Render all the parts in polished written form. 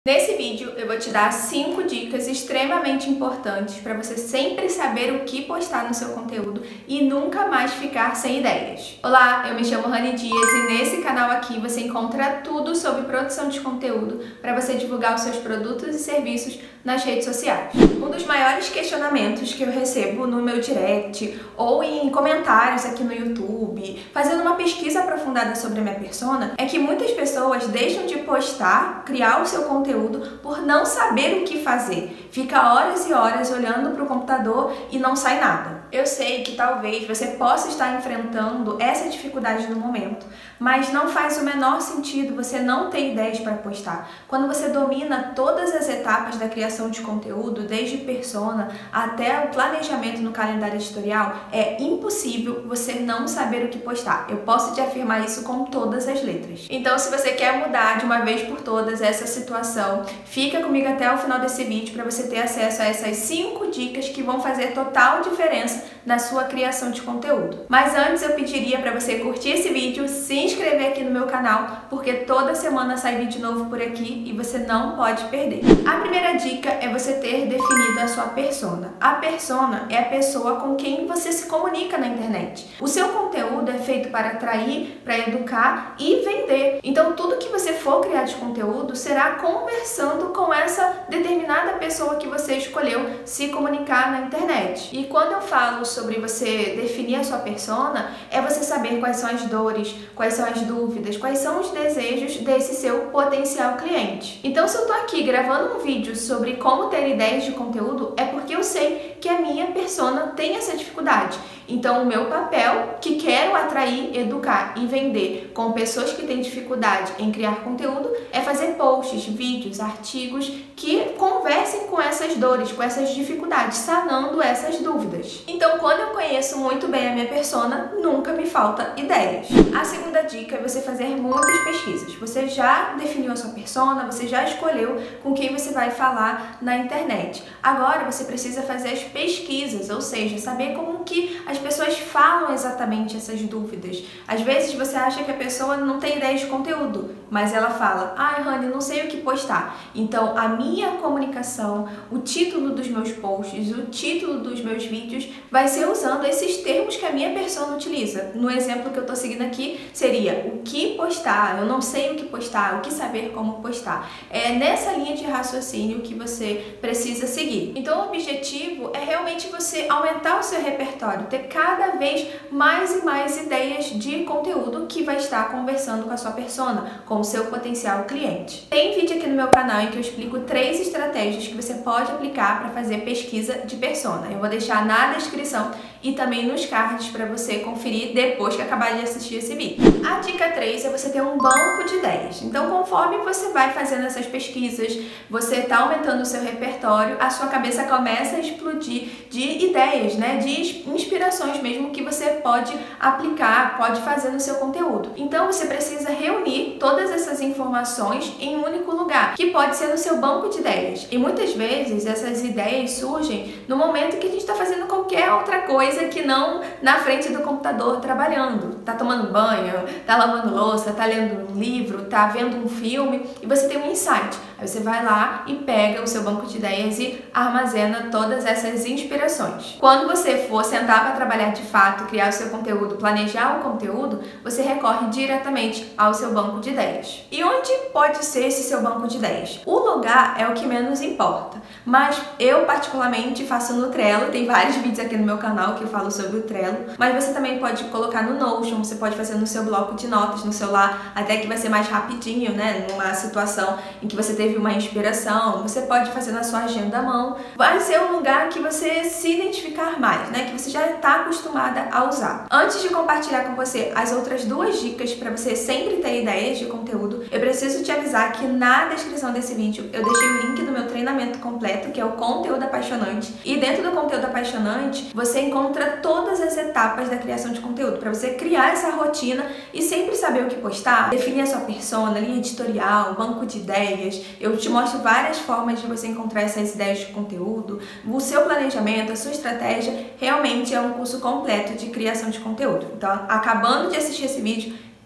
Nesse vídeo eu vou te dar 5 dicas extremamente importantes para você sempre saber o que postar no seu conteúdo e nunca mais ficar sem ideias. Olá, eu me chamo Rani Dias e nesse canal aqui você encontra tudo sobre produção de conteúdo para você divulgar os seus produtos e serviços nas redes sociais. Um dos maiores questionamentos que eu recebo no meu direct ou em comentários aqui no YouTube, fazendo uma pesquisa aprofundada sobre a minha persona, é que muitas pessoas deixam de postar, criar o seu conteúdo por não saber o que fazer. Fica horas e horas olhando para o computador e não sai nada. Eu sei que talvez você possa estar enfrentando essa dificuldade no momento, mas não faz o menor sentido você não ter ideias para postar. Quando você domina todas as etapas da criação de conteúdo, desde persona até o planejamento no calendário editorial, é impossível você não saber o que postar. Eu posso te afirmar isso com todas as letras. Então, se você quer mudar de uma vez por todas essa situação, fica comigo até o final desse vídeo para você ter acesso a essas 5 dicas que vão fazer total diferença na sua criação de conteúdo. Mas antes eu pediria para você curtir esse vídeo, se inscrever aqui no meu canal, porque toda semana sai vídeo novo por aqui e você não pode perder. A primeira dica é você ter definido a sua persona. A persona é a pessoa com quem você se comunica na internet. O seu conteúdo é feito para atrair, para educar e vender. Então tudo que você for criar de conteúdo será conversando com essa determinada pessoa que você escolheu se comunicar na internet. E quando eu falo sobre você definir a sua persona, é você saber quais são as dores, quais são as dúvidas, quais são os desejos desse seu potencial cliente. Então, se eu tô aqui gravando um vídeo sobre como ter ideias de conteúdo, é porque eu sei que a minha persona tem essa dificuldade. Então, o meu papel, que quero atrair, educar e vender com pessoas que têm dificuldade em criar conteúdo, é fazer posts, vídeos, artigos que conversem com essas dores, com essas dificuldades, sanando essas dúvidas. Então, quando eu conheço muito bem a minha persona, nunca me falta ideias. A segunda dica é você fazer muitas pesquisas. Você já definiu a sua persona, você já escolheu com quem você vai falar na internet. Agora você precisa fazer as pesquisas, ou seja, saber como que as pessoas falam exatamente essas dúvidas. Às vezes você acha que a pessoa não tem ideia de conteúdo, mas ela fala: "Ai, Rani, não sei o que postar". Então, a minha comunicação, o título dos meus posts, o título dos meus vídeos vai ser usando esses termos que a minha persona utiliza. No exemplo que eu tô seguindo aqui, seria o que postar, eu não sei o que postar, o que saber como postar. É nessa linha de raciocínio que você precisa seguir. Então, o objetivo é realmente você aumentar o seu repertório, ter cada vez mais e mais ideias de conteúdo que vai estar conversando com a sua persona, com o seu potencial cliente. Tem vídeo aqui no meu canal em que eu explico 3 estratégias que você pode aplicar para fazer pesquisa de persona. Eu vou deixar na descrição e também nos cards para você conferir depois que acabar de assistir esse vídeo. A dica 3 é você ter um banco de ideias. Então, conforme você vai fazendo essas pesquisas, você está aumentando o seu repertório, a sua cabeça começa a explodir de ideias, né? De inspirações mesmo que você pode aplicar, pode fazer no seu conteúdo. Então, você precisa reunir todas essas informações em um único lugar, que pode ser no seu banco de ideias. E muitas vezes essas ideias surgem no momento que a gente está fazendo qualquer outra coisa que não na frente do computador trabalhando. Tá tomando banho, tá lavando louça, tá lendo um livro, tá vendo um filme e você tem um insight. Aí você vai lá e pega o seu banco de ideias e armazena todas essas inspirações. Quando você for sentar para trabalhar de fato, criar o seu conteúdo, planejar o conteúdo, você recorre diretamente ao seu banco de ideias. E onde pode ser esse seu banco de ideias? O lugar é o que menos importa, mas eu particularmente faço no Trello, tem vários vídeos aqui no meu canal que eu falo sobre o Trello, mas você também pode colocar no Notion, você pode fazer no seu bloco de notas no celular, até que vai ser mais rapidinho, né? Numa situação em que você teve uma inspiração, você pode fazer na sua agenda à mão. Vai ser um lugar que você se identificar mais, né? Que você já está acostumada a usar. Antes de compartilhar com você as outras 2 dicas para você sempre ter ideias de conteúdo, eu preciso te avisar que na descrição desse vídeo eu deixei o link do meu treinamento completo, que é o Conteúdo Apaixonante. E dentro do Conteúdo Apaixonante, você encontra todas as etapas da criação de conteúdo, para você criar essa rotina e sempre saber o que postar, definir a sua persona, linha editorial, banco de ideias. Eu te mostro várias formas de você encontrar essas ideias de conteúdo, o seu planejamento, a sua estratégia. Realmente é um curso completo de criação de conteúdo. Então, acabando de assistir esse vídeo,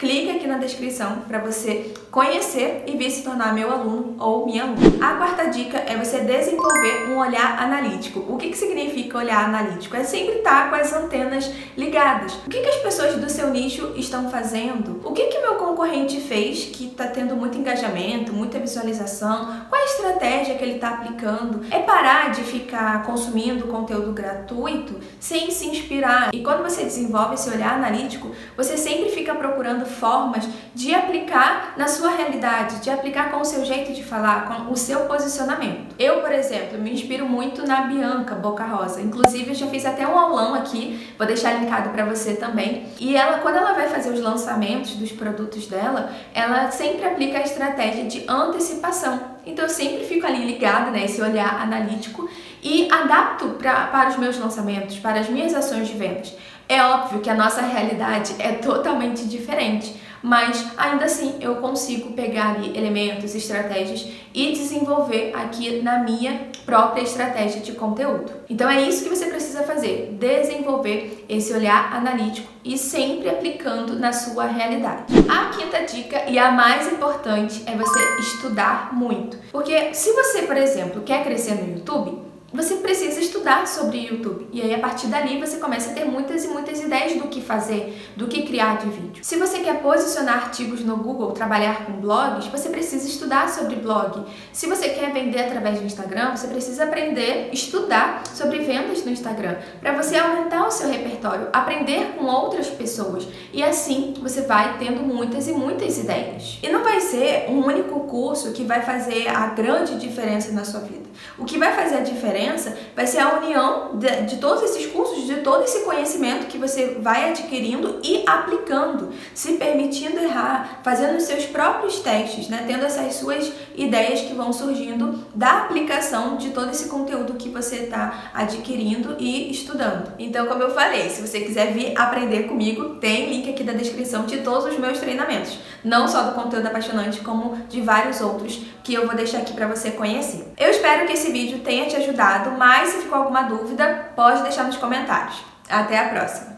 clique aqui na descrição para você conhecer e vir se tornar meu aluno ou minha aluna. A quarta dica é você desenvolver um olhar analítico. O que significa olhar analítico? É sempre estar com as antenas ligadas. O que as pessoas do seu nicho estão fazendo? O que meu concorrente fez que está tendo muito engajamento, muita visualização? Qual a estratégia que ele está aplicando? É parar de ficar consumindo conteúdo gratuito sem se inspirar. E quando você desenvolve esse olhar analítico, você sempre fica procurando formas de aplicar na sua realidade, de aplicar com o seu jeito de falar, com o seu posicionamento. Eu, por exemplo, me inspiro muito na Bianca Boca Rosa. Inclusive, eu já fiz até um aulão aqui, vou deixar linkado para você também. E ela, quando ela vai fazer os lançamentos dos produtos dela, ela sempre aplica a estratégia de antecipação. Então, eu sempre fico ali ligada, né, esse olhar analítico e adapto para os meus lançamentos, para as minhas ações de vendas. É óbvio que a nossa realidade é totalmente diferente, mas ainda assim eu consigo pegar ali elementos, estratégias e desenvolver aqui na minha própria estratégia de conteúdo. Então é isso que você precisa fazer, desenvolver esse olhar analítico e sempre aplicando na sua realidade. A quinta dica e a mais importante é você estudar muito. Porque se você, por exemplo, quer crescer no YouTube, você precisa estudar sobre YouTube. E aí, a partir dali, você começa a ter muitas e muitas ideias do que fazer, do que criar de vídeo. Se você quer posicionar artigos no Google, trabalhar com blogs, você precisa estudar sobre blog. Se você quer vender através do Instagram, você precisa aprender, estudar sobre vendas no Instagram, para você aumentar o seu repertório, aprender com outras pessoas. E assim, você vai tendo muitas e muitas ideias. E não vai ser um único curso que vai fazer a grande diferença na sua vida. O que vai fazer a diferença vai ser a união de todos esses cursos, de todo esse conhecimento que você vai adquirindo e aplicando, se permitindo errar, fazendo os seus próprios testes, né? Tendo essas suas ideias que vão surgindo da aplicação de todo esse conteúdo que você está adquirindo e estudando. Então, como eu falei, se você quiser vir aprender comigo, tem link aqui da descrição de todos os meus treinamentos, não só do conteúdo apaixonante, como de vários outros que eu vou deixar aqui para você conhecer. Eu espero que esse vídeo tenha te ajudado, mas se ficou alguma dúvida, pode deixar nos comentários. Até a próxima!